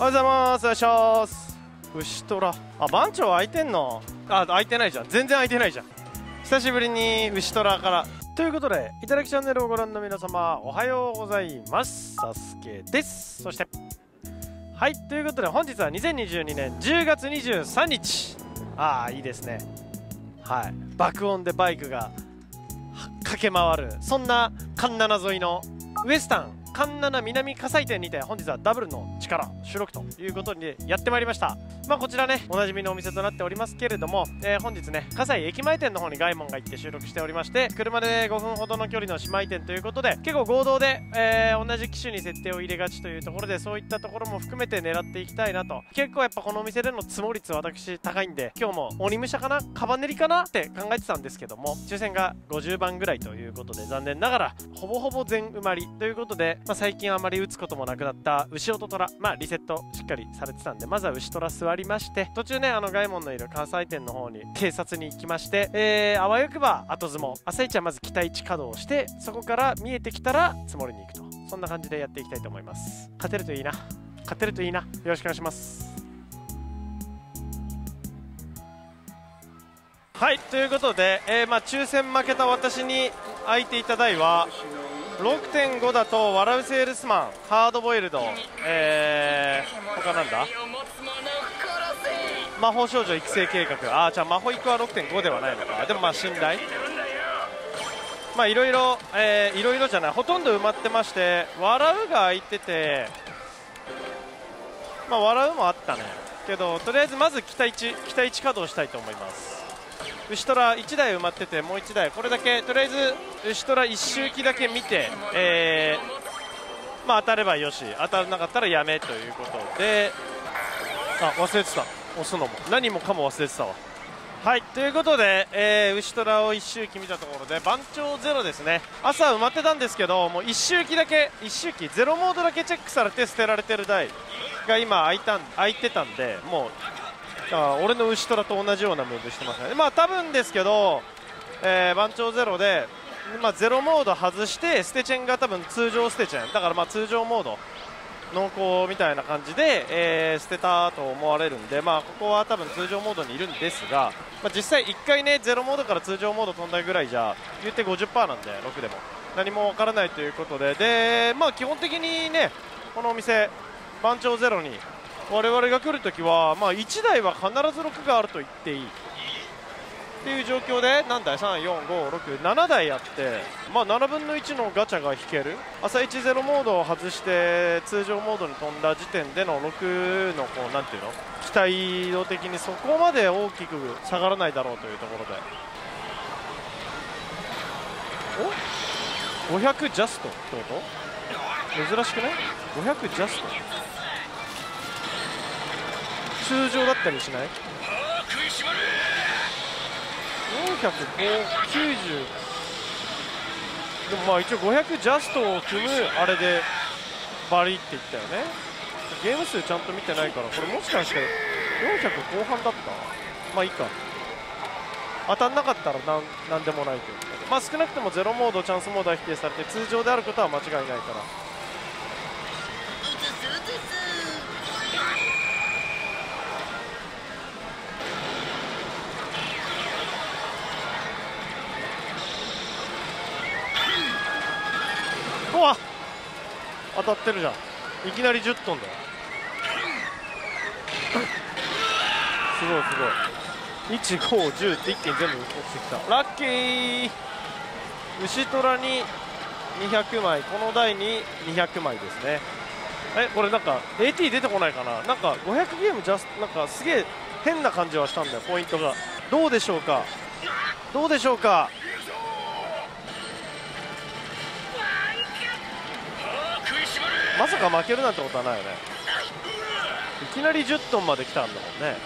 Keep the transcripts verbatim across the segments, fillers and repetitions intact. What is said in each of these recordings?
おはようございます。お願いします。牛虎、あ、番長空いてんの？あ、空いてないじゃん。全然空いてないじゃん。久しぶりに牛虎からということで、いただきチャンネルをご覧の皆様、おはようございます。サスケです。そしてはいということで、本日はにせんにじゅうにねんじゅうがつにじゅうさんにち。ああ、いいですね。はい、爆音でバイクが駆け回る、そんな環七沿いのウエスタン環七南葛西店にて、本日はダブルの力収録ということでやってまいりました。まあこちらね、おなじみのお店となっておりますけれども、えー、本日ね、葛西駅前店の方にガイモンが行って収録しておりまして、車でごふんほどの距離の姉妹店ということで、結構合同で、えー、同じ機種に設定を入れがちというところで、そういったところも含めて狙っていきたいなと。結構やっぱこのお店での積も率私高いんで、今日も鬼武者かなカバネリかなって考えてたんですけども、抽選がごじゅうばんぐらいということで、残念ながらほぼほぼ全埋まりということで、まあ、最近あまり打つこともなくなった牛音虎、まあリセットしっかりされてたんで、まずは牛虎座りまして、途中ね、あのガイモンのいる関西店の方に偵察に行きまして、えー、あわよくば後相撲、朝一はまず期待値稼働して、そこから見えてきたら積もりに行くと、そんな感じでやっていきたいと思います。勝てるといいな、勝てるといいな。よろしくお願いします。はいということで、えー、まあ抽選負けた私に空いていた台は ろくてんご だと笑うセールスマン、ハードボイルド、えー、他なんだ、魔法少女育成計画、あーじゃあ魔法育は ろくてんご ではないのか。でもまあ信頼、まあいろいろ、えー、いろいろじゃない、ほとんど埋まってまして、笑うが空いてて、まあ笑うもあったねけど、とりあえずまず期待値期待値稼働したいと思います。牛虎いちだい埋まってて、もういちだいこれだけ、とりあえず牛虎一周期だけ見て、えー、まあ当たればよし、当たらなかったらやめということで、あ、忘れてた、押すのも何もかも忘れてたわ。はいということで、えー、牛虎を一周期見たところで番長ゼロですね。朝埋まってたんですけど、もう一周期だけ、一周期ゼロモードだけチェックされて捨てられてる台が今空いたん空いてたんで、もうあ俺の牛虎と同じようなムーブしてますね。まあ多分ですけど、えー、番長ゼロで、まあ、ゼロモード外してステチェンが多分通常ステチェンだから、まあ通常モード濃厚みたいな感じで、えー、捨てたと思われるんで、まあここは多分通常モードにいるんですが、まあ、実際いっかいねゼロモードから通常モード飛んだぐらいじゃ言って ごじゅっパーセント なんで、ろくでも何もわからないということで、でまあ基本的にね、このお店番長ゼロに我々が来るときは、まあ、いちだいは必ずろくがあると言っていいっていう状況で、何台 さん、よん、ご、ろく、ななだいあって、まあ、ななぶんのいちのガチャが引ける。朝一ゼロモードを外して通常モードに飛んだ時点でのろくのこうなんていうの、期待度的にそこまで大きく下がらないだろうというところで、おごひゃくジャストってこと？珍しくない？ ごひゃく ジャスト通常だったりしない？よんひゃくきゅうじゅう、でもまあ一応ごひゃくジャストを組むあれでバリって言ったよね。ゲーム数ちゃんと見てないから、これもしかしてよんひゃく後半だった？まあいいか、当たんなかったらなんなんでもないということで、まあ少なくともゼロモードチャンスモードは否定されて通常であることは間違いないから、うわっ当たってるじゃん、いきなりじゅっトンだよすごいすごい、いち、ご、じゅうって一気に全部落ちてきた。ラッキー。牛虎ににひゃくまい、この台ににひゃくまいですね。えこれなんか エーティー 出てこないかな。なんかごひゃくゲームジャスト、なんかすげえ変な感じはしたんだよ、ポイントが。どうでしょうか、どうでしょうか。まさか負けるなんてことはないよね。いきなりじゅっトンまで来たんだもんね。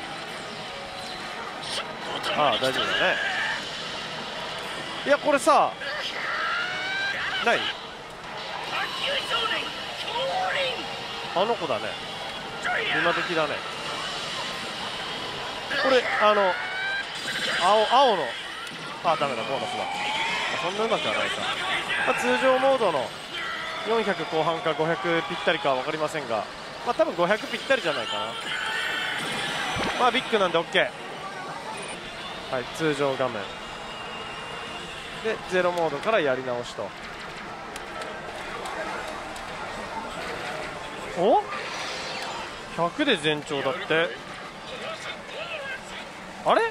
ああ大丈夫だね。いやこれさ、何あの子だね、今時だねこれ。あの青青の、あダメだ、ボーナスだ。そんなうまくはないか、まあ、通常モードのよんひゃく後半かごひゃくぴったりかは分かりませんが、 まあ多分ごひゃくぴったりじゃないかな。まあビッグなんで OK。 はい、通常画面でゼロモードからやり直しと。おひゃくで全長だって。あれ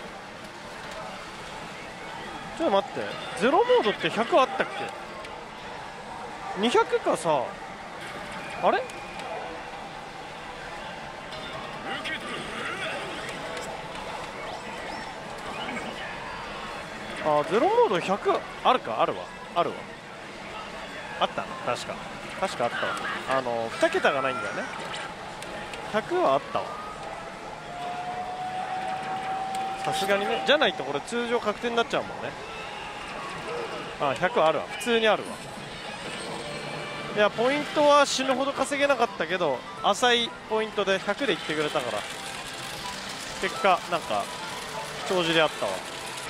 ちょっと待って、ゼロモードってひゃくあったっけ？ にひゃく かさ。あれあ、ゼロモードひゃくあるか。あるわあるわあったな。確か確かあったわ。あのに桁がないんだよね。ひゃくはあったわさすがにね。じゃないとこれ通常確定になっちゃうもんね。あ、ひゃくあるわ。普通にあるわ。いやポイントは死ぬほど稼げなかったけど浅いポイントでひゃくでいってくれたから結果なんか帳尻あったわ。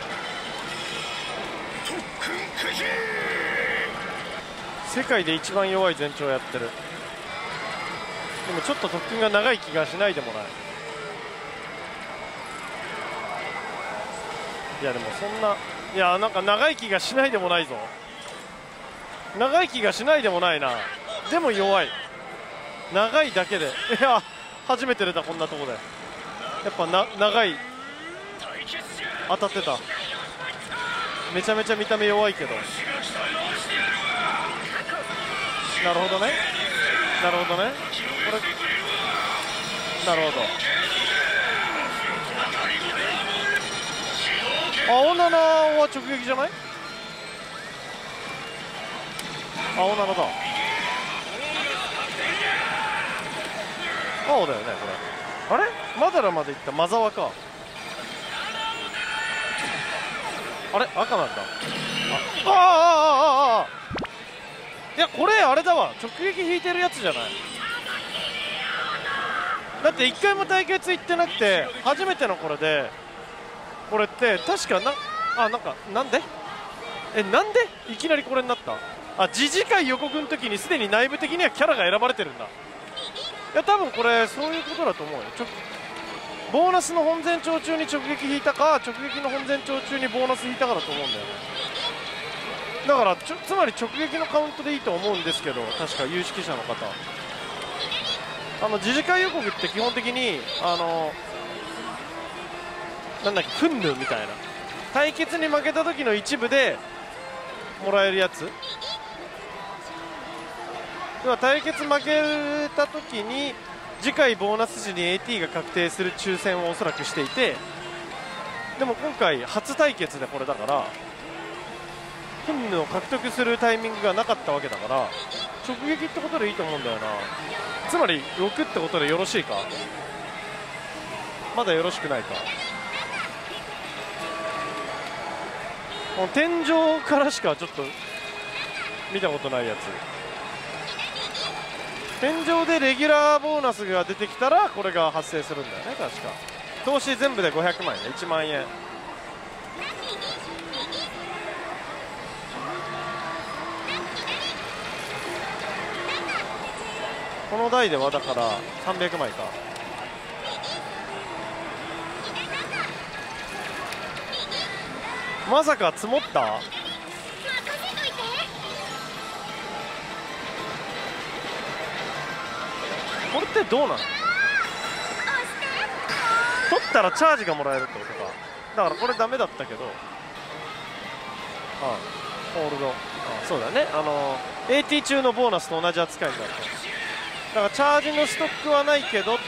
世界で一番弱い全長やってる。でもちょっと特訓が長い気がしないでもない。いやでもそんな、いやなんか長い気がしないでもないぞ。長い気がしないでもないな。でも弱い。長いだけで。いや初めて出たこんなとこで。やっぱな長い。当たってた。めちゃめちゃ見た目弱いけど。なるほどねなるほどね。これなるほど。青七は直撃じゃない？青七だ。青だよねこれ。あれマダラまでいったマザワか。あれ赤なんだ。あああああああいやこれあれだわ。直撃引いてるやつじゃない。だって一回も対決行ってなくて初めてのこれで、これって確かな、あなんかなんでえなんでいきなりこれになった。あ次次回予告の時にすでに内部的にはキャラが選ばれてるんだ。いや多分これそういうことだと思うよ。ちょボーナスの本前兆中に直撃引いたか直撃の本前兆中にボーナス引いたかだと思うんだよね。だからちょつまり直撃のカウントでいいと思うんですけど、確か有識者の方あの次次回予告って基本的にあのなんだっけフンヌみたいな対決に負けた時の一部でもらえるやつでは、対決負けた時に次回ボーナス時に エーティー が確定する抽選をおそらくしていて、でも今回初対決でこれだからフンヌを獲得するタイミングがなかったわけだから直撃ってことでいいと思うんだよな。つまりろくってことでよろしいか。まだよろしくないか。もう天井からしかちょっと見たことないやつ。天井でレギュラーボーナスが出てきたらこれが発生するんだよね確か。投資全部でごひゃくまん円ね。いちまんえん。この台ではだからさんびゃくまいか。まさか積もった。これってどうなの。取ったらチャージがもらえるってことか。だからこれダメだったけど、ああホールド、ああそうだね、あの エーティー 中のボーナスと同じ扱いになる。だからチャージのストックはないけどっていう。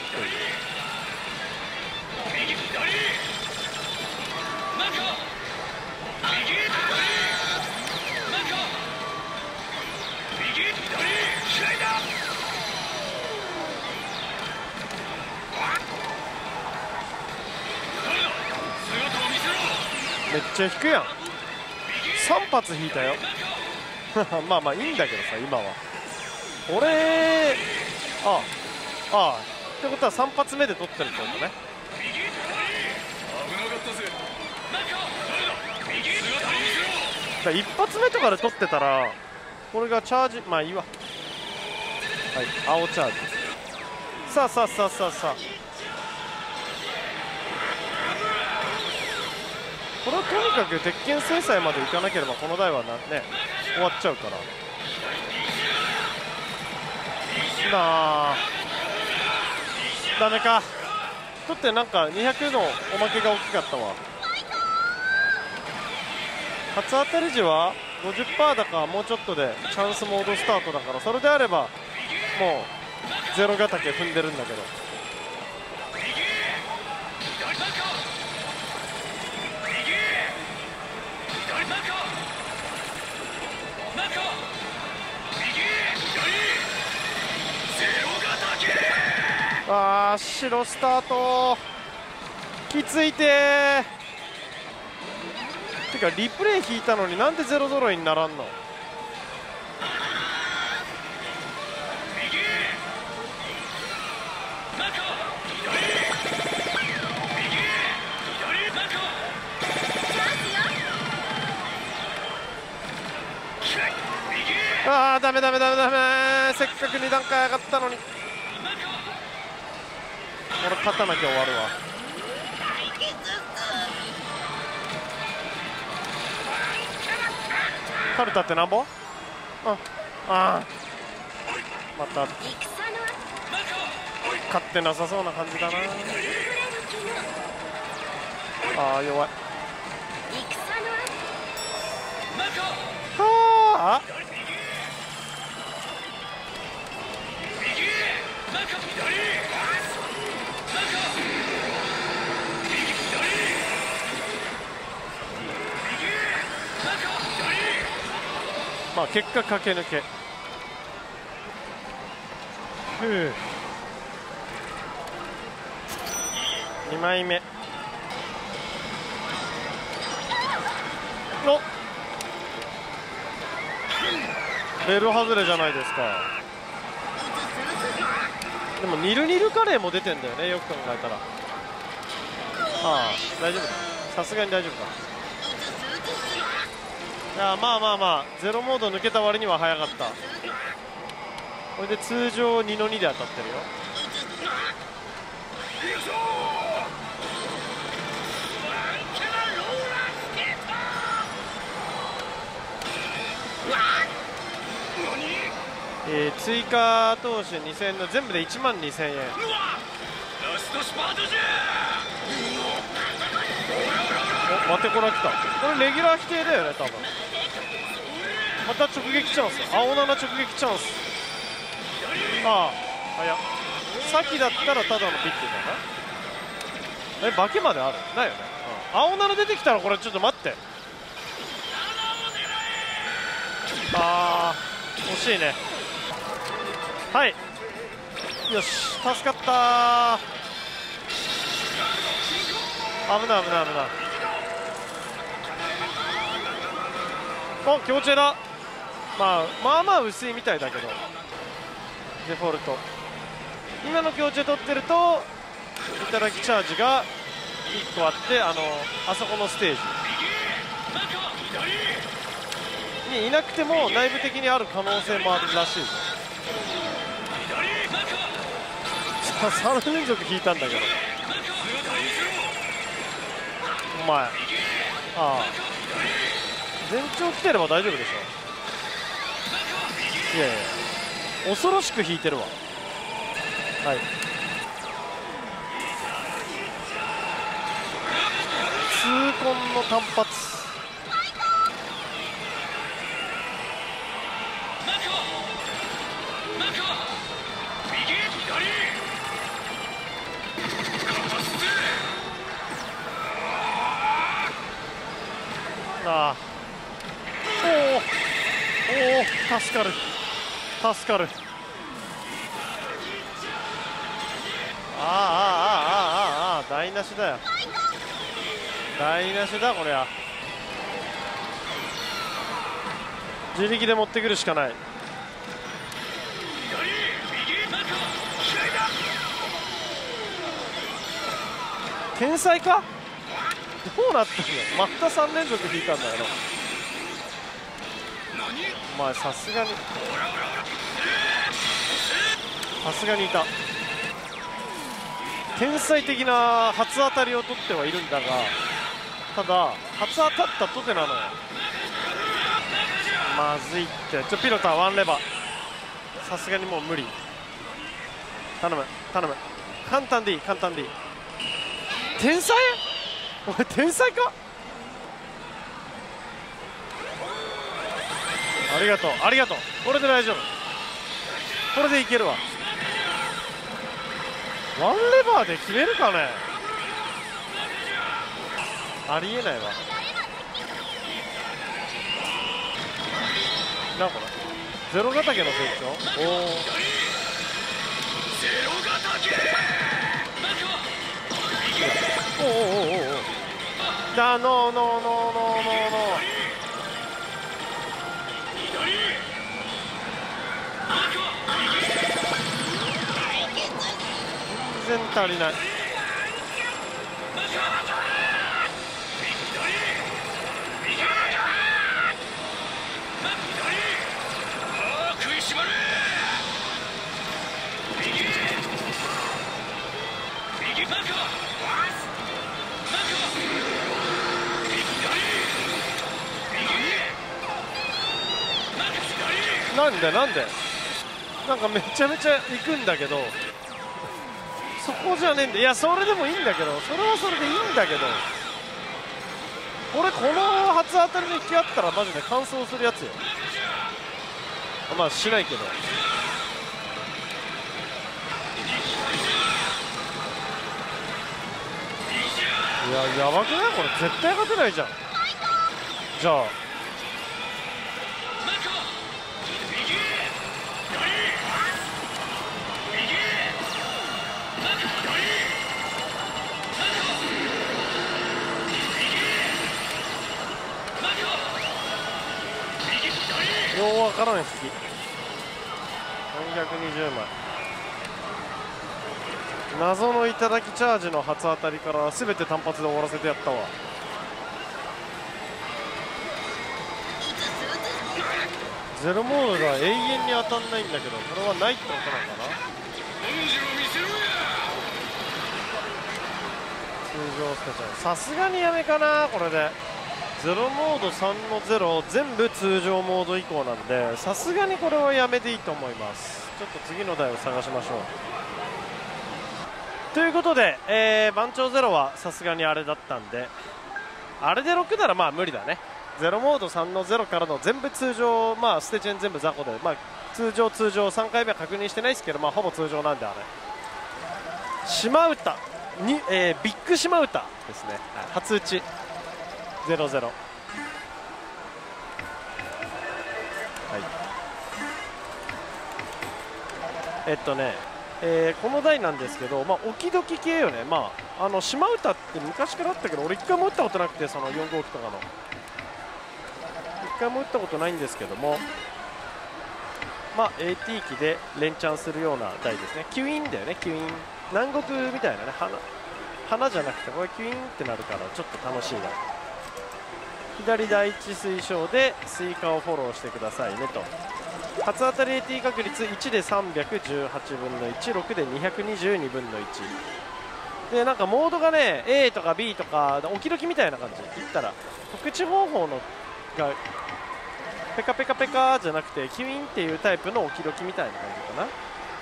めっちゃ引くやん。さん発引いたよまあまあいいんだけどさ今は。俺ああああってことはさん発目で取ってるってことね。だ一発目とかで取ってたらこれがチャージ、まあいいわ。はい青チャージ。 さあさあさあさあさあ、これはとにかく鉄拳制裁までいかなければこの台はな、ね、終わっちゃうからなあ。ダメかとってなんかにひゃくのおまけが大きかったわ。初当たり時は ごじゅっパーセント だかもうちょっとでチャンスモードスタートだから、それであればもうゼロヶ岳踏んでるんだけど、あー白スタートきついてー。てかリプレイ引いたのになんでゼロ揃いにならんの。あーダメダメダメダメ、せっかくに段階上がったのに。俺勝たなきゃ終わるわ。カルタってなんぼ。ああまた勝ってなさそうな感じだな。ああ弱い。はあまあ結果駆け抜け。ふうにまいめのベル外れじゃないですか。でもニルニルカレーも出てんだよね、よく考えたら。ああ大丈夫だ、さすがに大丈夫か。いやまあまあまあゼロモード抜けた割には早かった。これで通常にのにで当たってるよ。えー、追加投資にせんえんの全部でいちまんにせんえん。お待てこら来た。これレギュラー否定だよね多分。また直撃チャンス、青なな直撃チャンス。ああ早っ。さっきだったらただのピックだな。え化けまであるないよね、うん、青なな出てきたらこれちょっと待って。あー惜しいね。はいよし助かったー。危ない危ない危ない。お強制だ。まあまあまあ薄いみたいだけどデフォルト今の強制取ってるといただきチャージがいっこあって、あのあそこのステージにいなくても内部的にある可能性もあるらしいぞ。さん連続引いたんだけどお前。ああ前兆来てれば大丈夫でしょ。いやいや恐ろしく引いてるわ。はい痛恨の単発。ああおおおお助かる助かる。あああああああああ台無しだよ台無しだこりゃ。自力で持ってくるしかない。天才かどうなってんの。またさん連続引いたんだよなお前。さすがにさすがにいた。 天才的な初当たりを取ってはいるんだが、ただ初当たったとてなのよ。まずいって。ちょピロタワンレバー、さすがにもう無理。頼む頼む、簡単でいい簡単でいい。天才、お前天才か。ありがとうありがとう、これで大丈夫、これでいけるわ。ワンレバーで決めるかね。ありえないわ。なんこれゼロヶ岳の成長。おお、おおおおおお、だノーノーノーノーノーノー。全然足りない。なんでなんでなんかめちゃめちゃ行くんだけど、そこじゃねえんだ。いやそれでもいいんだけど、それはそれでいいんだけど、俺この初当たりの引きあったらマジで完走するやつよ。まあしないけど。いややばくないこれ、絶対勝てないじゃん。じゃあようわからん引きよんひゃくにじゅうまい、謎の頂きチャージの初当たりから全て単発で終わらせてやったわ。ゼロモードが永遠に当たんないんだけど、これはないってことなのかな。通常スカちゃんさすがにやめかなこれで。ゼロモードさんのゼロ全部通常モード以降なんで、さすがにこれはやめていいと思います。ちょっと次の台を探しましょう。ということで、えー、番長ゼロはさすがにあれだったんで、あれでろくならまあ無理だね。ゼロモードさんのゼロからの全部通常、まあステチェン全部雑魚で、まあ、通常通常さんかいめは確認してないですけど、まあ、ほぼ通常なんであれ島唄に、えー、ビッグ島唄ですね、はい、初打ちゼロゼロ、はい、えっとね、えー、この台なんですけど、まあ、置き時系よね。まあ、あの島唄って昔からあったけど俺一回も打ったことなくて、そのよん号機とかの一回も打ったことないんですけども、まあ エーティー 機で連チャンするような台ですね。キュインだよね、キュイン南国みたいなね、花花じゃなくてこれキュインってなるからちょっと楽しいな。左第一推奨でスイカをフォローしてくださいねと。初当たり エーティー 確率いちでさんびゃくじゅうはちぶんのいち、ろくでにひゃくにじゅうにぶんのいちで、なんかモードがね A とか B とか置き時みたいな感じ言ったら、告知方法のがペカペカペカじゃなくてキュインっていうタイプの置き時みたいな感じかな。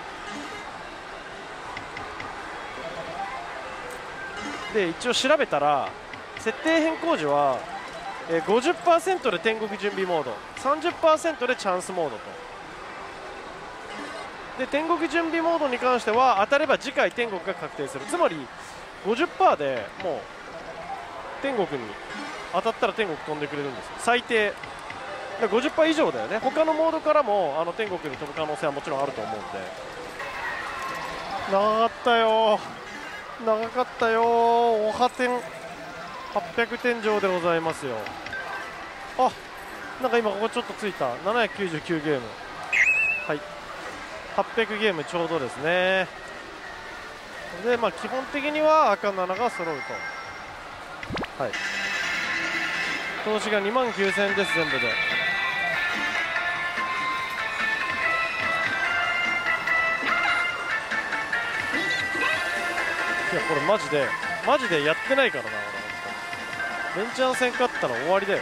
で一応調べたら設定変更時は ごじゅっパーセント で天国準備モード、 さんじゅっパーセント でチャンスモードと。で天国準備モードに関しては当たれば次回天国が確定する。つまり ごじゅっパーセント でもう天国に当たったら天国飛んでくれるんですよ、最低。ごじゅっパーセント 以上だよね。他のモードからもあの天国に飛ぶ可能性はもちろんあると思うんで。長かったよ長かったよおはてんはっぴゃくてん上でございますよ。あ、なんか今ここちょっとついたななひゃくきゅうじゅうきゅうゲーム、はいはっぴゃくゲームちょうどですね。でまあ基本的には赤ななが揃うと。はい、投資がにまんきゅうせんえんです全部で。 いやこれマジでマジでやってないからな俺。レンチャン戦勝ったら終わりだよ。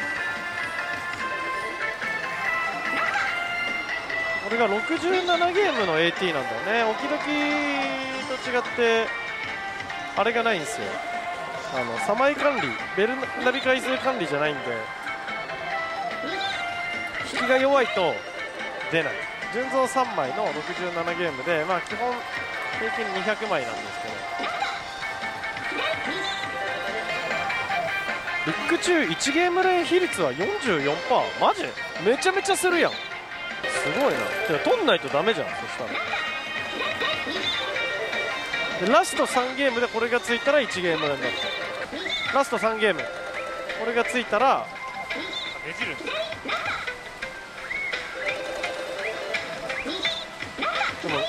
これがろくじゅうななゲームの エーティー なんだよね。オキドキと違ってあれがないんですよ。あのサマイ管理、ベルナビ回数管理じゃないんで、引きが弱いと出ない。純増さんまいのろくじゅうななゲームで、まあ基本平均にひゃくまいなんですけど、ビッグ中いちゲーム連比率は よんじゅうよんパーセント。 マジめちゃめちゃするやん。すごいな。てか取んないとダメじゃん。そしたらでラストさんゲームでこれがついたらいちゲーム連だって。ラストさんゲームこれがついたらねじるんです。 でも、うん、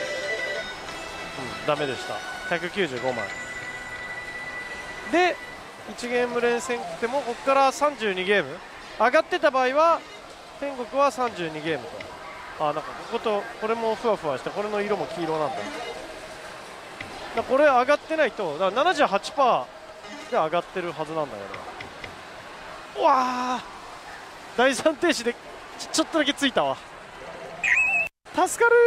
ダメでした。ひゃくきゅうじゅうごまいでいちゲーム連戦来てもここからさんじゅうにゲーム上がってた場合は天国はさんじゅうにゲームと。あ、なんかこことこれもふわふわして、これの色も黄色なんだ。だこれ上がってないと、だから ななじゅうはちパーセント で上がってるはずなんだよね。うわー、第三停止で ち, ちょっとだけついたわ。助かる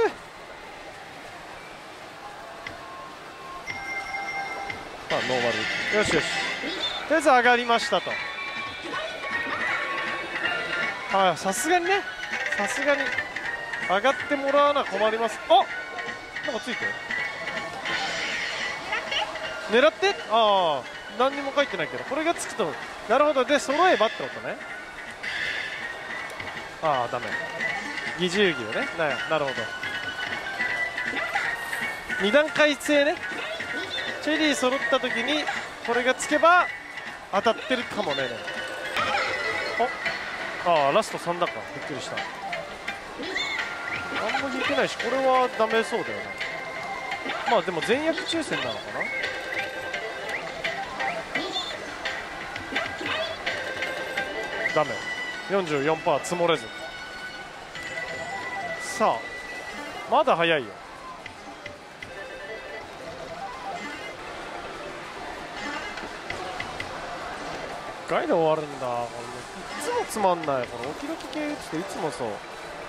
ー。あ、ノーマル。よしよし、とりあえず上がりましたと。はい、さすがにね、さすがに上がってもらわな困ります。あ、なんかついて狙って、ああ何にも書いてないけど、これがつくとなるほど。で揃えばってことね。ああダメ、疑似遊戯をね。な, なるほど、に段階制ね。チェリー揃った時にこれがつけば当たってるかもね。ああラストさんだか、びっくりした。あんまりいけないし、これはダメそうだよね。まあでも全役抽選なのかな。ダメ、 よんじゅうよんパーセント 積もれず。さあまだ早いよ。いっかいで終わるんだ。これいつもつまんない。これオキドキ系打つといつもそう。はい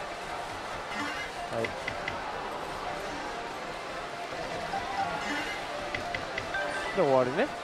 で終わりね。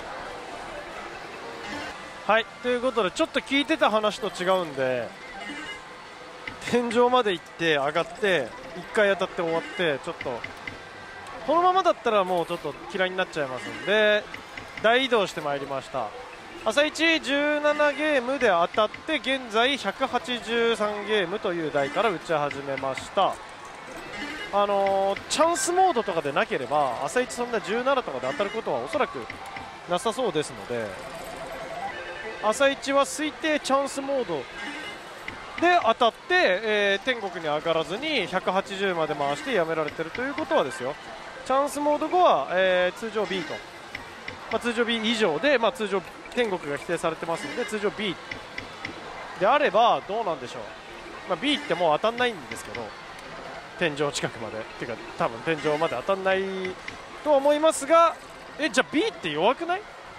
はい、ということでちょっと聞いてた話と違うんで、天井まで行って上がっていっかい当たって終わって、ちょっとこのままだったらもうちょっと嫌いになっちゃいますんで大移動してまいりました。朝一じゅうななゲームで当たって、現在ひゃくはちじゅうさんゲームという台から打ち始めました。あのー、チャンスモードとかでなければ朝一そんなじゅうななとかで当たることはおそらくなさそうですので、朝一は推定チャンスモードで当たって、えー、天国に上がらずにひゃくはちじゅうまで回してやめられてるということはですよ、チャンスモード後は、えー、通常 ビー と、まあ、通常 ビー 以上で、まあ、通常天国が否定されてますので通常 ビー であればどうなんでしょう。まあ、ビー ってもう当たんないんですけど、天井近くまでっていうか多分天井まで当たんないとは思いますが、えじゃあ ビー って弱くない？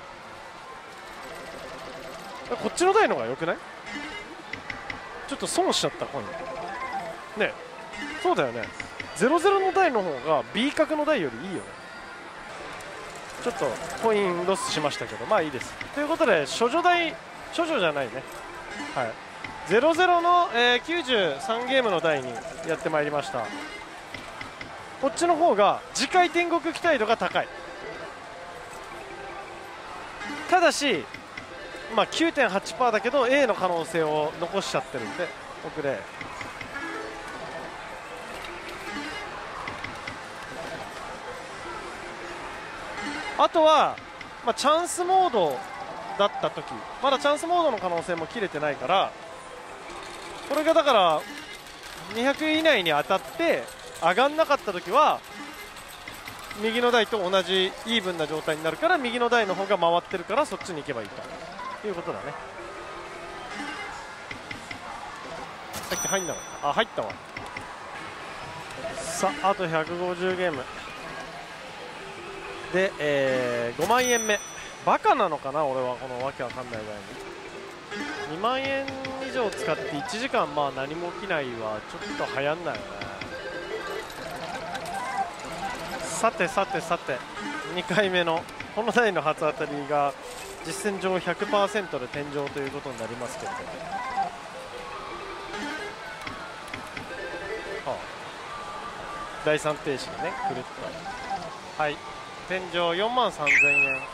こっちの台の方が良くない？ちょっと損しちゃったコインね。そうだよね、ゼロゼロの台の方が ビー 角の台よりいいよね。ちょっとコインロスしましたけどまあいいです。ということで処女台、処女じゃないね、はい、ゼロゼロの、えー、きゅうじゅうさんゲームの台にやってまいりました。こっちの方が次回天国期待度が高い。ただしまあ きゅうてんはちパーセント だけど A の可能性を残しちゃってるんで遅れ。あとは、まあ、チャンスモードだった時、まだチャンスモードの可能性も切れてないから、これがだからにひゃく以内に当たって上がんなかった時は右の台と同じイーブンな状態になるから、右の台の方が回ってるからそっちに行けばいいということだね。さっき入んなかった。あ、入ったわ。さああとひゃくごじゅうゲームで、えー、ごまんえんめ、バカなのかな俺は、このわけわかんないぐらいににまんえん以上使っていちじかんまあ何も起きないはちょっと流行んないよね。さてさてさてにかいめのこの台の初当たりが実戦上 ひゃくパーセント で天井ということになりますけど、はあ、第三停止でねくるっと、はい、天井よんまんさんぜんえん。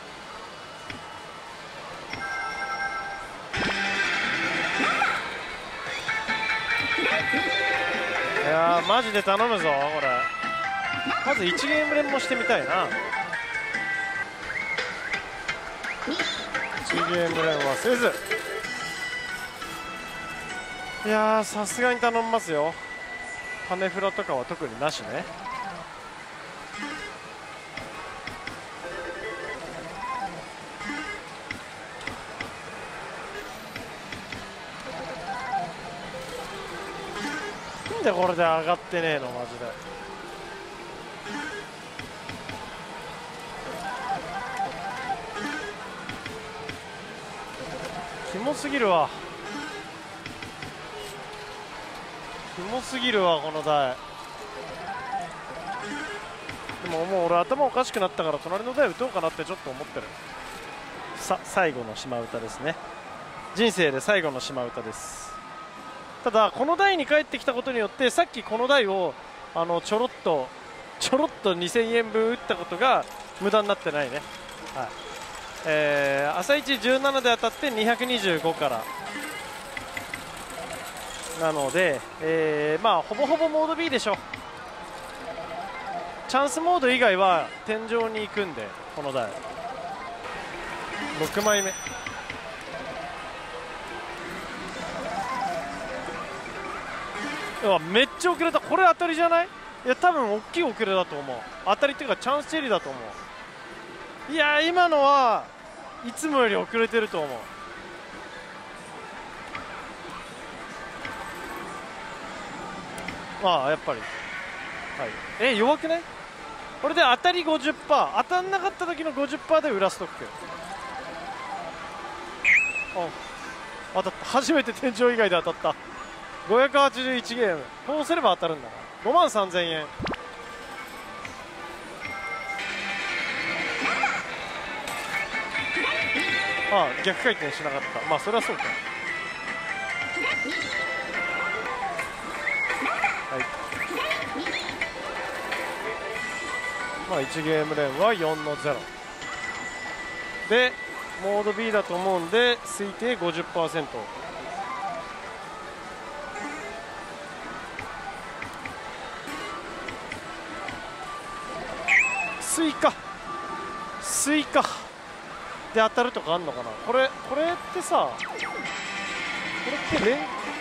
いやーマジで頼むぞこれ。まずいちゲーム連もしてみたいな。いちゲーム連はせず、いやーさすがに頼みますよ。羽フラとかは特になしね。なんでこれで上がってねえのマジで。キモすぎるわ、キモすぎるわこの台。でももう俺頭おかしくなったから隣の台打とうかなってちょっと思ってる。さ最後の島唄ですね。人生で最後の島唄です。ただこの台に帰ってきたことによってさっきこの台をあのちょろっとちょろっとにせんえんぶん打ったことが無駄になってないね。はい、えー、朝一じゅうななで当たってにひゃくにじゅうごからなので、えー、まあほぼほぼモード B でしょ。チャンスモード以外は天井に行くんでこの台ろくまいめ。うわめっちゃ遅れた。これ当たりじゃない？いや多分大きい遅れだと思う。当たりっていうかチャンスチェリーだと思う。いや今のはいつもより遅れてると思う。ああやっぱり、はい、え弱くない？これで当たり ごじゅっパーセント、当たんなかった時の ごじゅっパーセント で裏ストック。あ当たった。初めて天井以外で当たった。ごひゃくはちじゅういちゲーム。こうすれば当たるんだな。ごまんさんぜんえん。ああ逆回転しなかった。まあそれはそうか。はい、まあいちゲーム連はよんのゼロでモード B だと思うんで推定 ごじゅっパーセント。スイカスイカで当たるとかあんのかな。これこれってさ、これって連、ま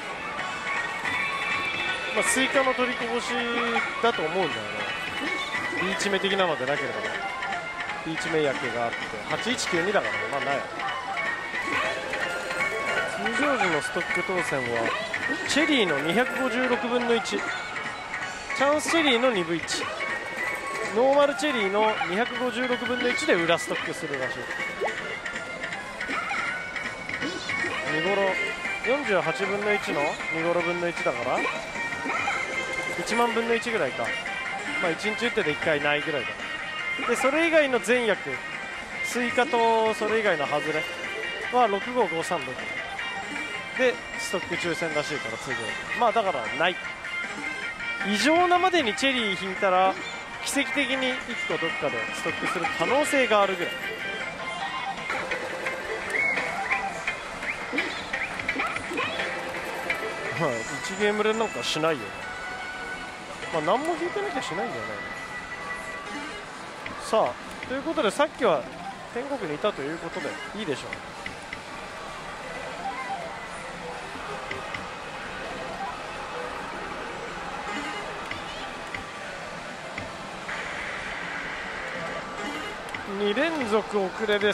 あ、スイカの取りこぼしだと思うんだよね。リーチ目的なのでなければね。リーチ目役があってはちいちきゅうにだからね。まあない。通常時のストック当選はチェリーのにひゃくごじゅうろくぶんのいち、チャンスチェリーのにぶいち、ノーマルチェリーのにひゃくごじゅうろくぶんのいちで裏ストックするらしい。見頃よんじゅうはちぶんのいちの見頃分のいちだからいちまんぶんのいちぐらいか。まあいちにち打ってでいっかいないぐらいだ。でそれ以外の全役スイカとそれ以外の外れはろくごごさんろくでストック抽選らしいから通常まあだからない。異常なまでにチェリー引いたら奇跡的にいっこどっかでストックする可能性があるぐらい。まあいちゲーム連なんかしないよね。まあ何も引いてなきゃしないんだよね。さあということでさっきは天国にいたということでいいでしょう。に連続遅れです。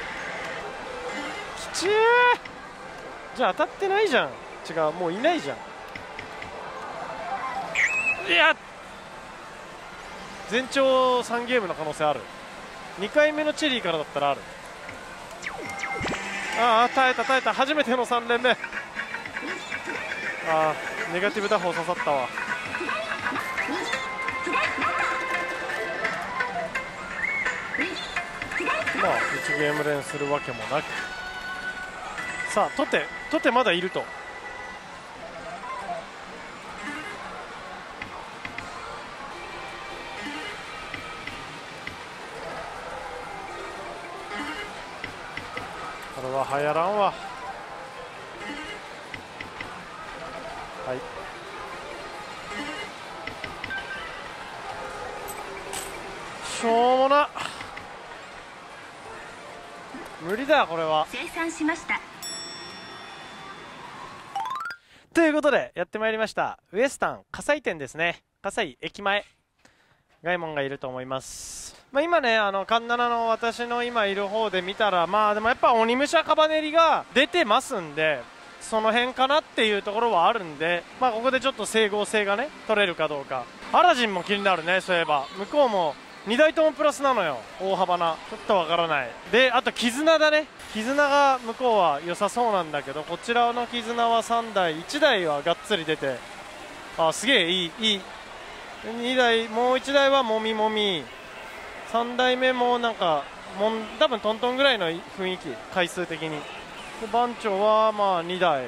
きちー。じゃあ当たってないじゃん。違うもういないじゃん。いや全長さんゲームの可能性ある。にかいめのチェリーからだったらある。ああ、耐えた耐えた。初めてのさん連目。ああ、ネガティブ打法刺さったわ。まあいちゲーム連するわけもなく、さあとてとてまだいると。これは流行らんわ。はい、しょうもな。無理だこれは。 生産しました。 ということでやってまいりましたウエスタン葛西店ですね。葛西駅前、ガイモンがいると思います。まあ、今ね、あのカンナナの私の今いる方で見たら、まあでもやっぱ鬼武者カバネリが出てますんで、その辺かなっていうところはあるんで、まあここでちょっと整合性がね取れるかどうか。アラジンも気になるね。そういえば向こうもにだいともプラスなのよ、大幅な。ちょっとわからないで、あと絆だね。絆が向こうは良さそうなんだけど、こちらの絆はさんだい、いちだいはがっつり出て、あ、すげえいいいい。にだい、もういちだいはもみもみ、さんだいめもなんかもん多分トントンぐらいの雰囲気、回数的に。で番長はまあにだい。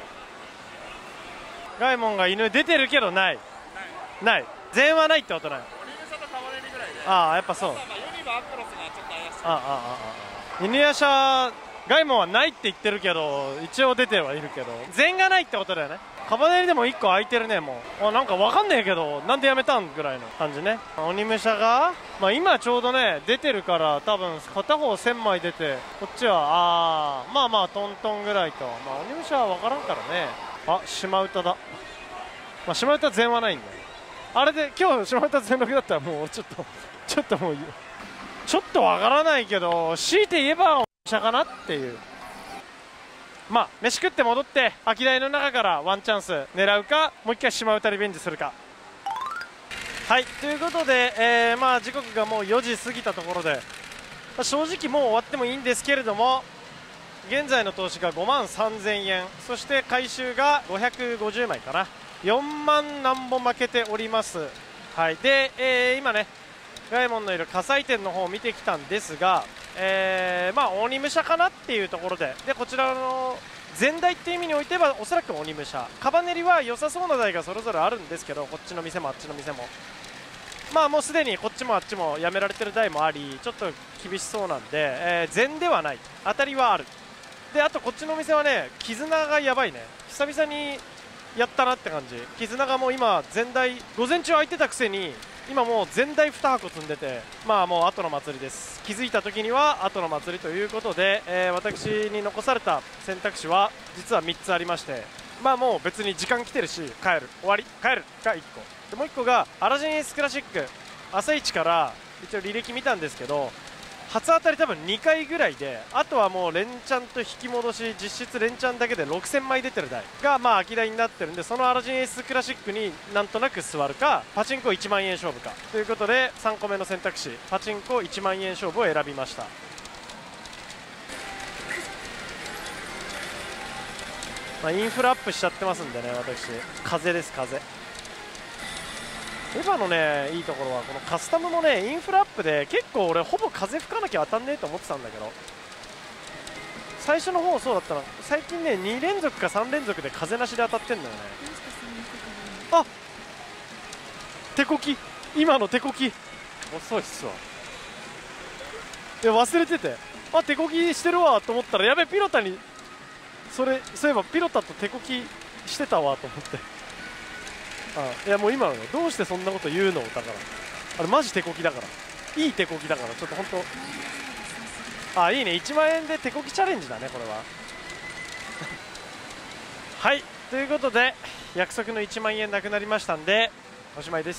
ガイモンが犬出てるけどないない全はないってことない。ああ、やっぱそう。ああああああ、犬夜叉ガイモンはないって言ってるけど、一応出てはいるけど全がないってことだよね。カバネリでもいっこ空いてるね。もうあ、なんかわかんねえけどなんでやめたんぐらいの感じね。鬼武者が、まあ、今ちょうどね出てるから、多分片方せんまい出て、こっちはああまあまあトントンぐらいと。まあ鬼武者は分からんからね。あ、島唄だ。まあ島唄全はないんだよ。あれで今日島唄全力だったらもうちょっとちょっともうちょっとわからないけど、強いて言えば鬼武者かなっていう。まあ飯食って戻って空き台の中からワンチャンス狙うか、もう一回島唄リベンジするか。はい、ということで、えー、まあ時刻がもうよじ過ぎたところで、まあ、正直もう終わってもいいんですけれども、現在の投資がごまんさんぜんえん、そして回収がごひゃくごじゅうまいかな、よんまんなんぼ負けております。はい、で、えー、今ねガイモンのいる葛西店の方を見てきたんですが、えー、まあ鬼武者かなっていうところで、でこちらの全台っていう意味においてはおそらく鬼武者、カバネリは良さそうな台がそれぞれあるんですけど、こっちの店もあっちの店もまあもうすでにこっちもあっちもやめられてる台もあり、ちょっと厳しそうなんで、えー、全ではない、当たりはある。であとこっちの店はね、絆がやばいね。久々にやったなって感じ。絆がもう今全台午前中空いてたくせに今もう全台にはこ積んでて、まあもう後の祭りです。気づいた時には後の祭りということで、えー、私に残された選択肢は実はみっつありまして、まあもう別に時間来てるし帰る、終わり、帰るがいっこで、もういっこがアラジンエースクラシック。朝一から一応履歴見たんですけど、初当たり多分にかいぐらいで、あとはもう連チャンと引き戻し、実質連チャンだけでろくせんまい出てる台がまあ空き台になってるんで、そのアラジンエースクラシックになんとなく座るか、パチンコいちまんえん勝負かということで、さんこめの選択肢パチンコいちまんえん勝負を選びました。まあ、インフラアップしちゃってますんでね、私風です風。エヴァのねいいところはこのカスタムもねインフラアップで結構俺ほぼ風吹かなきゃ当たんねえと思ってたんだけど、最初の方そうだったの。最近ねに連続かさん連続で風なしで当たってんだよね。あ、手こき、今の手こき遅いっすわ。いや忘れてて、あ手こきしてるわと思ったら、やべピロタにそれそういえばピロタと手こきしてたわと思って、あいやもう今のよ、どうしてそんなこと言うのだから、あれマジ手こきだから、いい手こきだから、ちょっと本当あいいね、いちまんえんで手こきチャレンジだねこれははいということで約束のいちまんえんなくなりましたんでおしまいです。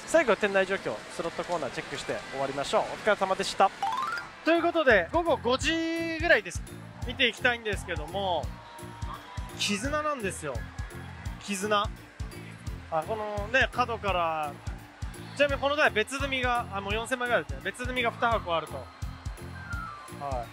最後は店内状況スロットコーナーチェックして終わりましょう。お疲れ様でした。ということでごごごじぐらいです。見ていきたいんですけども、絆なんですよ。絆、あこのね角からちなみにこの台別積みがあもうよんせんまいぐらいですね。別積みがに箱あると、はい、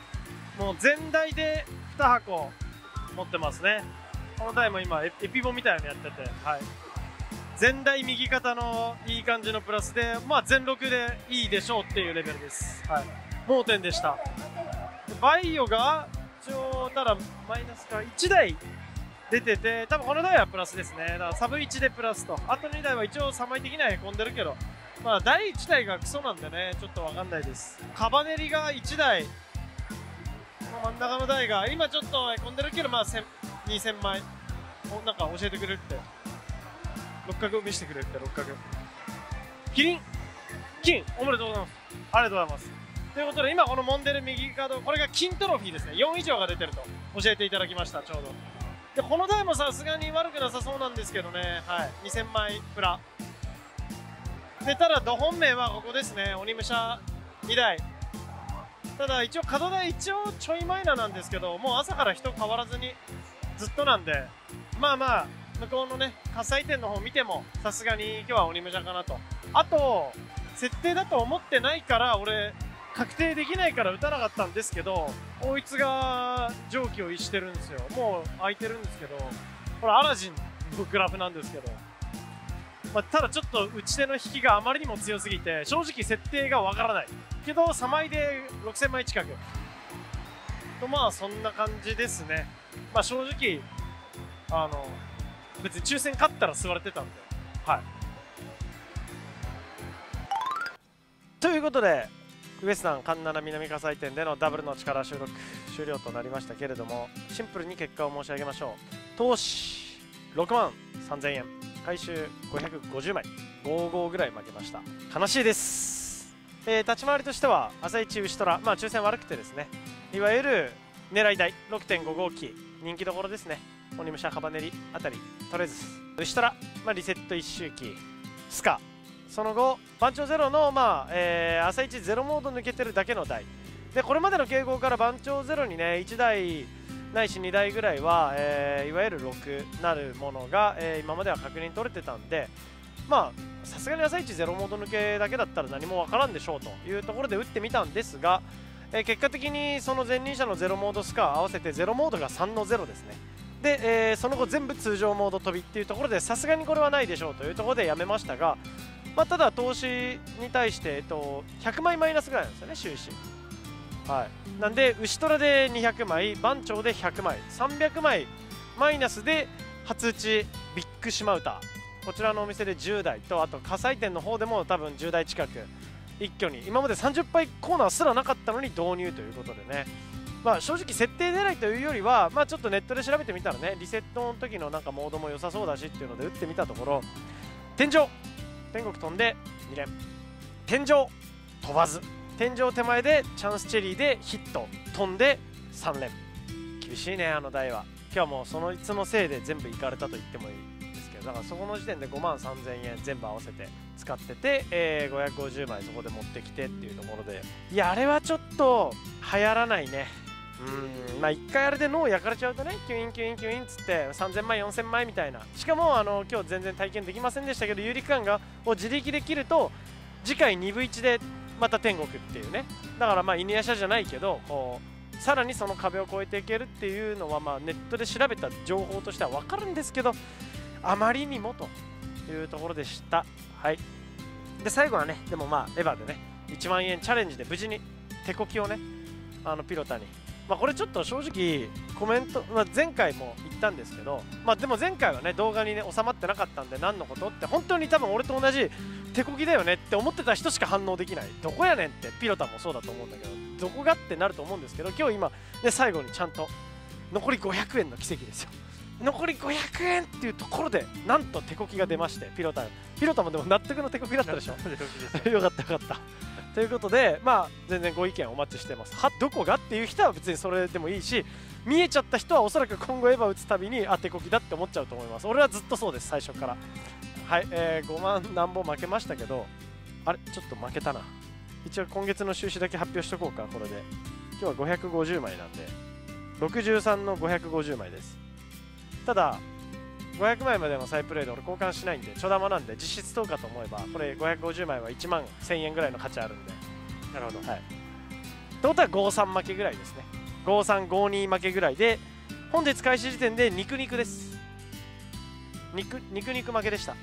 もう全台でに箱持ってますね。この台も今エピボみたいなのやってて、はい、全台右肩のいい感じのプラスで、まあ全ろくでいいでしょうっていうレベルです。はい、盲点でした。バイオが一応ただマイナスかいち台出てて、多分この台はプラスですね。だからサブいちでプラスと、あとに台は一応さんまい的にはへこんでるけど、まあ台いち台がクソなんでね、ちょっとわかんないです。カバネリがいち台、真ん中の台が今ちょっとへこんでるけど、まあにせんまいなんか教えてくれるって、六角見せてくれるって、六角キリン金おめでとうございます。ありがとうございます。ということで今このモンデル右角、これが金トロフィーですね。よん以上が出てると教えていただきました。ちょうどでこの台もさすがに悪くなさそうなんですけどね、はい、にせんまいプラで、ただど本命はここですね。鬼武者に台、ただ一応角台一応ちょいマイナーなんですけど、もう朝から人変わらずにずっとなんで、まあまあ向こうのね火災店の方見てもさすがに今日は鬼武者かなと。あと設定だと思ってないから俺確定できないから打たなかったんですけど、こいつが常軌を逸してるんですよ。もう空いてるんですけど、これアラジンのグラフなんですけど、まあ、ただちょっと打ち手の引きがあまりにも強すぎて正直設定がわからないけど、さんまいでろくせんまい近くと、まあそんな感じですね。まあ正直あの別に抽選勝ったら座れてたんで、はい。ということでウエスタン環七南火災店でのダブルの力収録終了となりましたけれども、シンプルに結果を申し上げましょう。投資ろくまんさんぜんえん、回収ごひゃくごじゅうまい、ごじゅうごぐらい負けました。悲しいです。えー、立ち回りとしては朝一牛虎、まあ抽選悪くてですね、いわゆる狙い台 ろくてんご 号機人気どころですね。鬼武者カバネリあたりとりあえず牛虎、まあ、リセット一周期スカ、その後番長ゼロの、まあえー、朝一ゼロモード抜けてるだけの台で、これまでの傾向から番長ゼロにねいち台ないしに台ぐらいは、えー、いわゆるろくなるものが、えー、今までは確認取れてたんで、まあさすがに朝一ゼロモード抜けだけだったら何もわからんでしょうというところで打ってみたんですが、えー、結果的にその前任者のゼロモードスカー合わせてゼロモードがさんのゼロですね。で、えー、その後全部通常モード飛びっていうところでさすがにこれはないでしょうというところでやめましたが、まあ、ただ投資に対して、えっと、ひゃくまいマイナスぐらいなんですよね収支。はい、なんで牛虎でにひゃくまい、番長でひゃくまい、さんびゃくまいマイナスで初打ちビッグシマウター、こちらのお店でじゅう台と、あと火災店の方でも多分じゅう台近く一挙に、今までさんじゅっぱいコーナーすらなかったのに導入ということでね、まあ正直設定狙いというよりは、まあ、ちょっとネットで調べてみたらね、リセットの時のなんかモードも良さそうだしっていうので打ってみたところ、天井天国飛んでに連、天井飛ばず、天井手前でチャンスチェリーでヒット飛んでさん連、厳しいねあの台は。今日はもうそのいつのせいで全部いかれたと言ってもいいんですけど、だからそこの時点でごまんさんぜんえん全部合わせて使ってて、えー、ごひゃくごじゅうまいそこで持ってきてっていうところで、いやあれはちょっと流行らないね。うん、まあいっかいあれで脳焼かれちゃうとね、キュインキュインキュインっつってさんぜんまいよんせんまいみたいな、しかもあの今日全然体験できませんでしたけど、有利区間がを自力できると次回にぶいちでまた天国っていうね、だからまあ犬夜叉じゃないけど、こうさらにその壁を越えていけるっていうのは、まあネットで調べた情報としては分かるんですけど、あまりにもというところでした。はい、で最後はね、でもまあエヴァでねいちまんえんチャレンジで無事に手こきをね、あのピロタに、まあこれちょっと正直コメント、まあ、前回も言ったんですけど、まあでも前回はね動画にね収まってなかったんで、何のことって本当に多分俺と同じ手こきだよねって思ってた人しか反応できない、どこやねんって、ピロタもそうだと思うんだけど、どこがってなると思うんですけど、今日今で最後にちゃんと残りごひゃくえんの奇跡ですよ。残りごひゃくえんっていうところでなんと手こきが出まして、ピロタピロタもでも納得の手こきだったでしょよかったよかったということで、まあ全然ご意見お待ちしてます。はどこがっていう人は別にそれでもいいし、見えちゃった人はおそらく今後エヴァ打つたびにあ手こきだって思っちゃうと思います。俺はずっとそうです、最初から。はい、えー、ごまんなんぼ負けましたけど、あれちょっと負けたな。一応今月の収支だけ発表しとこうか。これで今日はごひゃくごじゅうまいなんでろくじゅうさんのごひゃくごじゅうまいです。ただごひゃくまいまでの再プレイで俺交換しないんで、初玉なんで実質等かと思えばこれごひゃくごじゅうまいはいちまんせんえんぐらいの価値あるんで。 なるほど。 はい。ってことはごさん負けぐらいですね。ごさんごに負けぐらいで、本日開始時点で肉肉です。肉肉肉負けでした。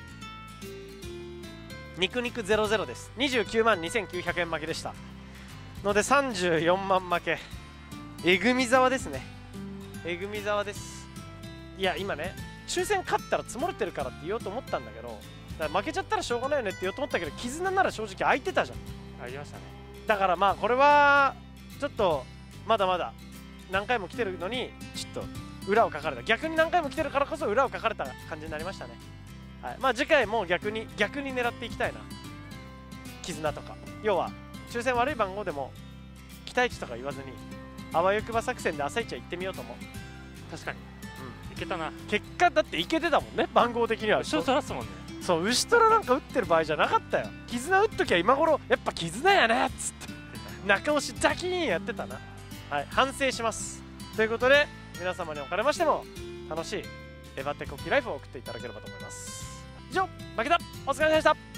肉肉ゼロゼロです。にじゅうきゅうまんにせんきゅうひゃくえん負けでしたのでさんじゅうよんまん負け。えぐみ沢ですね。えぐみ沢です。いや今ね、抽選勝ったら積もれてるからって言おうと思ったんだけど、だから負けちゃったらしょうがないよねって言おうと思ったけど、絆なら正直空いてたじゃん。 ありましたね。 だからまあこれはちょっとまだまだ何回も来てるのにちょっと裏をかかれた。逆に何回も来てるからこそ裏をかかれた感じになりましたね。はい、まあ次回も逆に逆に狙っていきたいな。絆とか、要は抽選悪い番号でも期待値とか言わずにあわよくば作戦で朝一は行ってみようと思う。 確かに、うん、いけたな。 結果だっていけてたもんね、番号的には。 後ろ取らすもんね。 そう、牛虎なんか打ってる場合じゃなかったよ。絆打っときゃ今頃やっぱ絆やねっつって中押しザキーンやってたな。はい、反省します。ということで皆様におかれましても楽しいエヴァテ国旗ライフを送っていただければと思います。以上、負けたお疲れ様でした。